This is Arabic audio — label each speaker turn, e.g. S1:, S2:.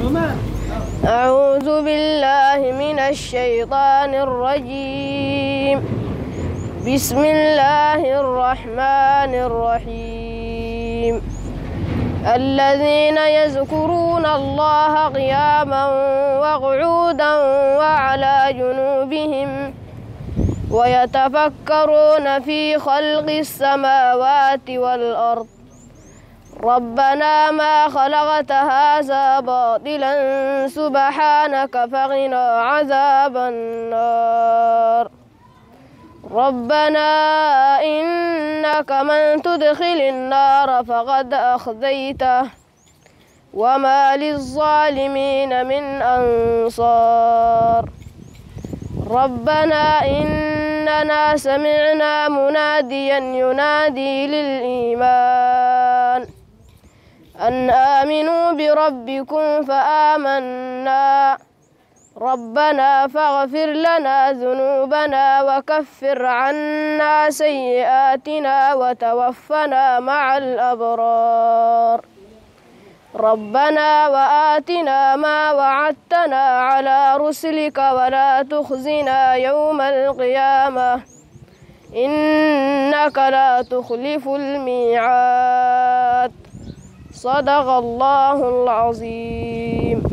S1: أعوذ بالله من الشيطان الرجيم. بسم الله الرحمن الرحيم. الذين يذكرون الله قياما وقعودا وعلى جنوبهم ويتفكرون في خلق السماوات والأرض ربنا ما خلقت هذا باطلا سبحانك فقنا عذاب النار. ربنا إنك من تدخل النار فقد أخزيته وما للظالمين من أنصار. ربنا إننا سمعنا مناديا ينادي للإيمان أن آمنوا بربكم فآمنا. ربنا فاغفر لنا ذنوبنا وكفر عنا سيئاتنا وتوفنا مع الأبرار. ربنا وآتنا ما وعدتنا على رسلك ولا تخزنا يوم القيامة إنك لا تخلف الميعاد. صدق الله العظيم.